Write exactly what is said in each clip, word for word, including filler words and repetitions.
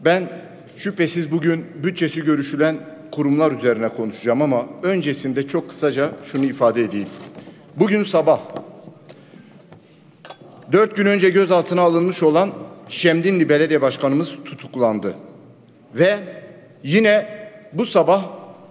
Ben şüphesiz bugün bütçesi görüşülen kurumlar üzerine konuşacağım ama öncesinde çok kısaca şunu ifade edeyim. Bugün sabah dört gün önce gözaltına alınmış olan Şemdinli Belediye Başkanımız tutuklandı. Ve yine bu sabah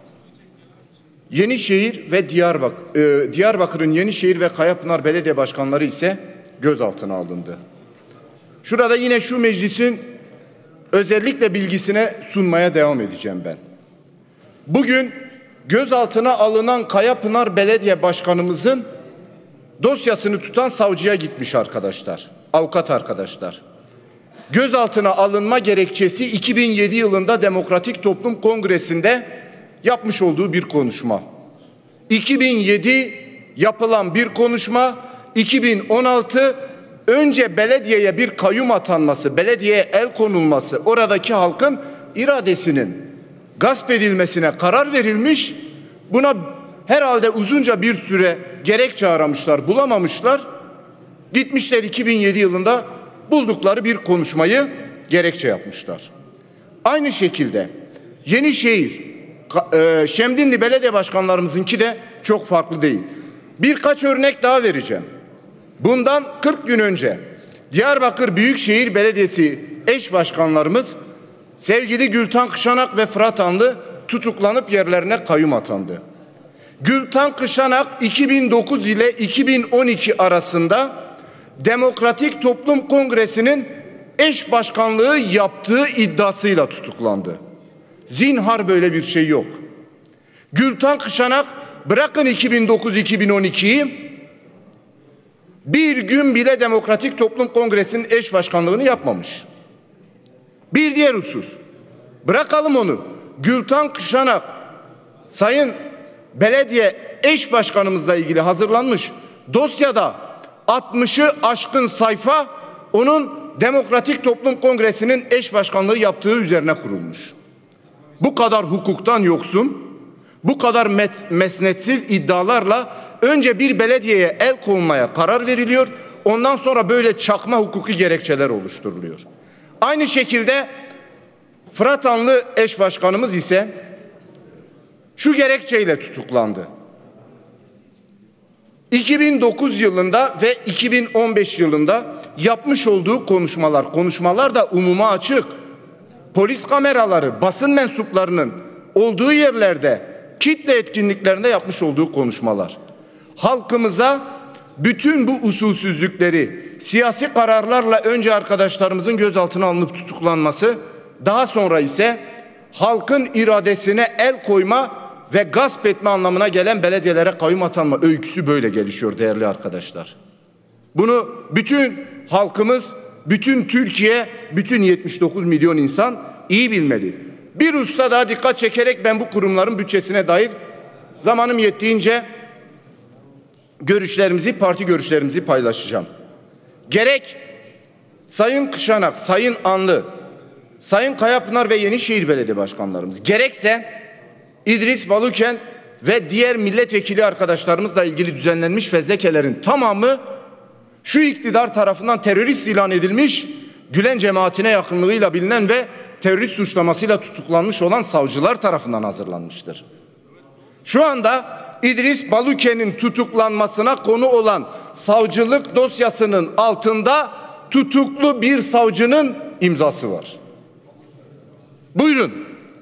Yenişehir ve Diyarbakır, e, Diyarbakır'ın Yenişehir ve Kayapınar Belediye Başkanları ise gözaltına alındı. Şurada yine şu meclisin özellikle bilgisine sunmaya devam edeceğim ben. Bugün gözaltına alınan Kayapınar Belediye Başkanımızın dosyasını tutan savcıya gitmiş arkadaşlar, avukat arkadaşlar. Gözaltına alınma gerekçesi iki bin yedi yılında Demokratik Toplum Kongresi'nde yapmış olduğu bir konuşma. iki bin yedi yapılan bir konuşma, iki bin on altı önce belediyeye bir kayyum atanması, belediyeye el konulması, oradaki halkın iradesinin gasp edilmesine karar verilmiş. Buna herhalde uzunca bir süre gerekçe aramışlar, bulamamışlar. Gitmişler iki bin yedi yılında buldukları bir konuşmayı gerekçe yapmışlar. Aynı şekilde Yenişehir, Şemdinli Belediye Başkanlarımızınki de çok farklı değil. Birkaç örnek daha vereceğim. Bundan kırk gün önce Diyarbakır Büyükşehir Belediyesi eş başkanlarımız sevgili Gültan Kışanak ve Fırat Anlı tutuklanıp yerlerine kayyum atandı. Gültan Kışanak iki bin dokuz ile iki bin on iki arasında Demokratik Toplum Kongresi'nin eş başkanlığı yaptığı iddiasıyla tutuklandı. Zinhar böyle bir şey yok. Gültan Kışanak bırakın iki bin dokuz iki bin on ikiyi, bir gün bile Demokratik Toplum Kongresi'nin eş başkanlığını yapmamış. Bir diğer husus, bırakalım onu. Gültan Kışanak, sayın belediye eş başkanımızla ilgili hazırlanmış dosyada altmışı aşkın sayfa onun Demokratik Toplum Kongresi'nin eş başkanlığı yaptığı üzerine kurulmuş. Bu kadar hukuktan yoksun, bu kadar mesnetsiz iddialarla önce bir belediyeye el konmaya karar veriliyor, ondan sonra böyle çakma hukuki gerekçeler oluşturuluyor. Aynı şekilde Fırat Anlı eş başkanımız ise şu gerekçeyle tutuklandı. iki bin dokuz yılında ve iki bin on beş yılında yapmış olduğu konuşmalar, konuşmalar da umuma açık. Polis kameraları, basın mensuplarının olduğu yerlerde, kitle etkinliklerinde yapmış olduğu konuşmalar. Halkımıza bütün bu usulsüzlükleri, siyasi kararlarla önce arkadaşlarımızın gözaltına alınıp tutuklanması, daha sonra ise halkın iradesine el koyma ve gasp etme anlamına gelen belediyelere kayyum atanma öyküsü böyle gelişiyor değerli arkadaşlar. Bunu bütün halkımız, bütün Türkiye, bütün yetmiş dokuz milyon insan iyi bilmeli. Bir usta daha dikkat çekerek ben bu kurumların bütçesine dair zamanım yettiğince görüşlerimizi, parti görüşlerimizi paylaşacağım. Gerek Sayın Kışanak, Sayın Anlı, Sayın Kayapınar ve Yenişehir Belediye Başkanlarımız, gerekse İdris Baluken ve diğer milletvekili arkadaşlarımızla ilgili düzenlenmiş fezlekelerin tamamı şu iktidar tarafından terörist ilan edilmiş, Gülen cemaatine yakınlığıyla bilinen ve terörist suçlamasıyla tutuklanmış olan savcılar tarafından hazırlanmıştır. Şu anda İdris Baluken'in tutuklanmasına konu olan savcılık dosyasının altında tutuklu bir savcının imzası var. Buyurun.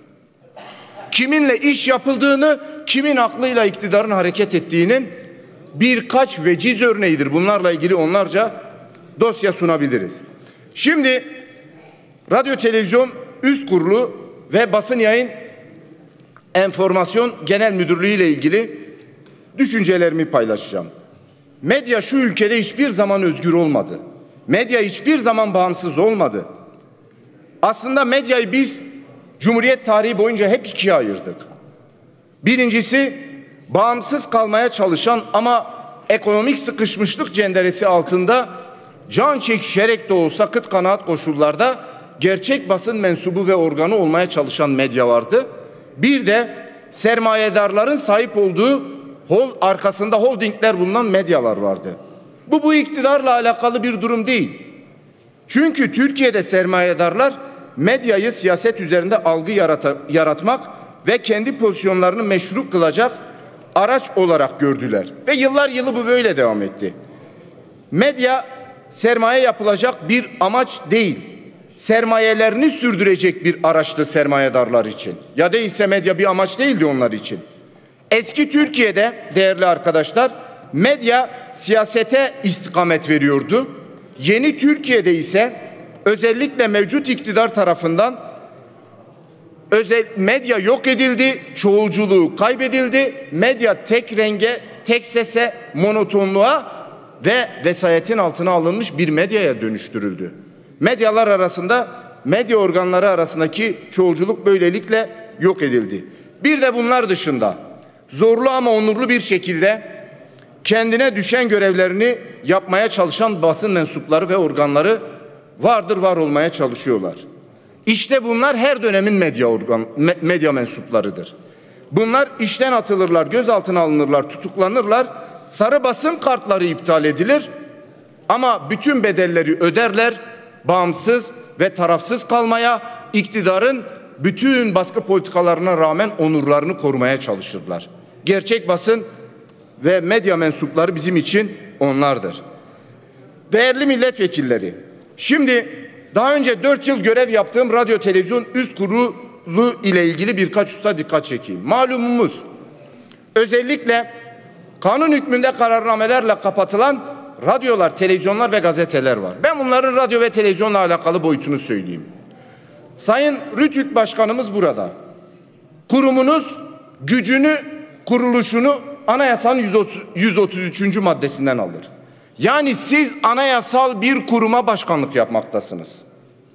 Kiminle iş yapıldığını, kimin aklıyla iktidarın hareket ettiğinin birkaç veciz örneğidir. Bunlarla ilgili onlarca dosya sunabiliriz. Şimdi Radyo Televizyon Üst Kurulu ve Basın Yayın Enformasyon Genel Müdürlüğü ile ilgili düşüncelerimi paylaşacağım. Medya şu ülkede hiçbir zaman özgür olmadı. Medya hiçbir zaman bağımsız olmadı. Aslında medyayı biz Cumhuriyet tarihi boyunca hep ikiye ayırdık. Birincisi, bağımsız kalmaya çalışan ama ekonomik sıkışmışlık cenderesi altında can çekişerek de olsa kıt kanaat koşullarda gerçek basın mensubu ve organı olmaya çalışan medya vardı. Bir de sermayedarların sahip olduğu hol, arkasında holdingler bulunan medyalar vardı. Bu bu iktidarla alakalı bir durum değil. Çünkü Türkiye'de sermayedarlar medyayı siyaset üzerinde algı yarata, yaratmak ve kendi pozisyonlarını meşru kılacak araç olarak gördüler. Ve yıllar yılı bu böyle devam etti. Medya sermaye yapılacak bir amaç değil, sermayelerini sürdürecek bir araçtı sermayedarlar için. Ya değilse medya bir amaç değildi onlar için. Eski Türkiye'de değerli arkadaşlar, medya siyasete istikamet veriyordu. Yeni Türkiye'de ise özellikle mevcut iktidar tarafından özel medya yok edildi, çoğulculuğu kaybedildi. Medya tek renge, tek sese, monotonluğa ve vesayetin altına alınmış bir medyaya dönüştürüldü. Medyalar arasında, medya organları arasındaki çoğulculuk böylelikle yok edildi. Bir de bunlar dışında zorlu ama onurlu bir şekilde kendine düşen görevlerini yapmaya çalışan basın mensupları ve organları vardır, var olmaya çalışıyorlar. İşte bunlar her dönemin medya organ, medya mensuplarıdır. Bunlar işten atılırlar, gözaltına alınırlar, tutuklanırlar. Sarı basın kartları iptal edilir ama bütün bedelleri öderler. Bağımsız ve tarafsız kalmaya, iktidarın bütün baskı politikalarına rağmen onurlarını korumaya çalışırlar. Gerçek basın ve medya mensupları bizim için onlardır. Değerli milletvekilleri, şimdi daha önce dört yıl görev yaptığım radyo televizyon üst kurulu ile ilgili birkaç hususa dikkat çekeyim. Malumumuz özellikle kanun hükmünde kararnamelerle kapatılan radyolar, televizyonlar ve gazeteler var. Ben bunların radyo ve televizyonla alakalı boyutunu söyleyeyim. Sayın RTÜK Başkanımız burada. Kurumunuz gücünü, kuruluşunu anayasanın yüz otuz üçüncü maddesinden alır. Yani siz anayasal bir kuruma başkanlık yapmaktasınız.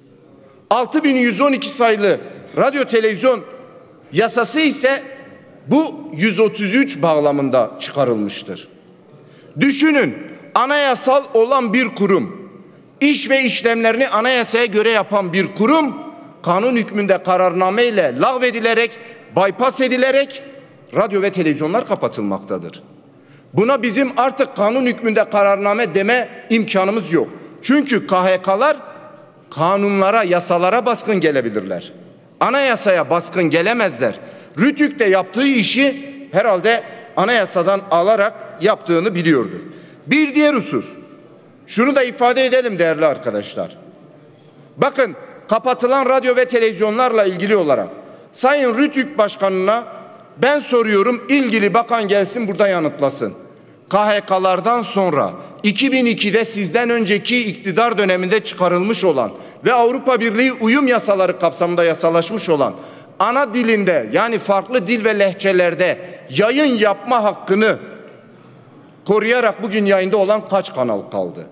altı bin yüz on iki sayılı radyo televizyon yasası ise bu yüz otuz üç bağlamında çıkarılmıştır. Düşünün, anayasal olan bir kurum, iş ve işlemlerini anayasaya göre yapan bir kurum, kanun hükmünde kararname ile lağvedilerek, bypass edilerek radyo ve televizyonlar kapatılmaktadır. Buna bizim artık kanun hükmünde kararname deme imkanımız yok. Çünkü K H K'lar kanunlara, yasalara baskın gelebilirler. Anayasaya baskın gelemezler. RTÜK de yaptığı işi herhalde anayasadan alarak yaptığını biliyordur. Bir diğer husus, şunu da ifade edelim değerli arkadaşlar. Bakın, kapatılan radyo ve televizyonlarla ilgili olarak Sayın RTÜK Başkanı'na ben soruyorum, ilgili bakan gelsin burada yanıtlasın. K H K'lardan sonra iki bin ikide sizden önceki iktidar döneminde çıkarılmış olan ve Avrupa Birliği uyum yasaları kapsamında yasalaşmış olan ana dilinde, yani farklı dil ve lehçelerde yayın yapma hakkını koruyarak bugün yayında olan kaç kanal kaldı?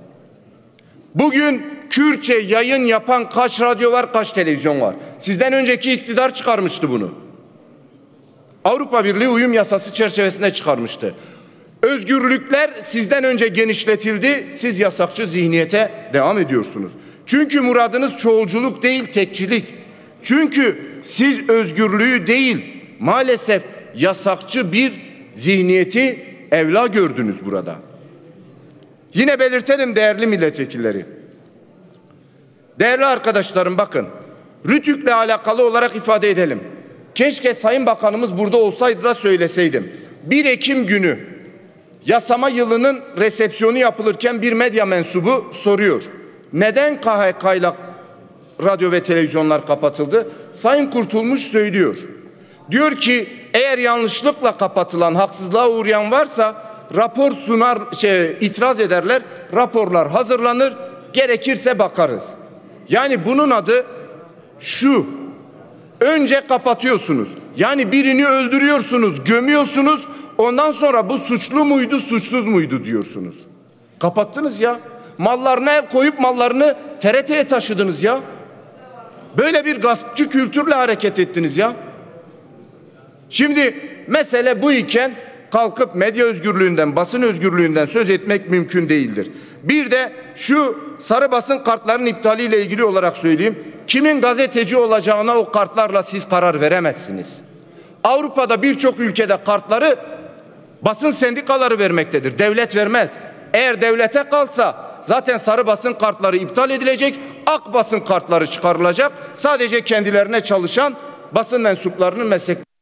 Bugün Kürtçe yayın yapan kaç radyo var, kaç televizyon var? Sizden önceki iktidar çıkarmıştı bunu. Avrupa Birliği uyum yasası çerçevesinde çıkarmıştı. Özgürlükler sizden önce genişletildi. Siz yasakçı zihniyete devam ediyorsunuz. Çünkü muradınız çoğulculuk değil, tekçilik. Çünkü siz özgürlüğü değil, maalesef yasakçı bir zihniyeti evla gördünüz burada. Yine belirtelim değerli milletvekilleri. Değerli arkadaşlarım, bakın, RTÜK'le alakalı olarak ifade edelim. Keşke Sayın Bakanımız burada olsaydı da söyleseydim. bir Ekim günü yasama yılının resepsiyonu yapılırken bir medya mensubu soruyor. Neden K H K'yla radyo ve televizyonlar kapatıldı? Sayın Kurtulmuş söylüyor. Diyor ki, eğer yanlışlıkla kapatılan, haksızlığa uğrayan varsa rapor sunar, şey, itiraz ederler. Raporlar hazırlanır. Gerekirse bakarız. Yani bunun adı şu: önce kapatıyorsunuz. Yani birini öldürüyorsunuz, gömüyorsunuz. Ondan sonra bu suçlu muydu, suçsuz muydu diyorsunuz. Kapattınız ya. Mallarına el koyup mallarını T R T'ye taşıdınız ya. Böyle bir gaspçı kültürle hareket ettiniz ya. Şimdi mesele bu iken kalkıp medya özgürlüğünden, basın özgürlüğünden söz etmek mümkün değildir. Bir de şu sarı basın kartlarının iptaliyle ilgili olarak söyleyeyim. Kimin gazeteci olacağına o kartlarla siz karar veremezsiniz. Avrupa'da birçok ülkede kartları basın sendikaları vermektedir. Devlet vermez. Eğer devlete kalsa zaten sarı basın kartları iptal edilecek. ak basın kartları çıkarılacak. Sadece kendilerine çalışan basın mensuplarının meslek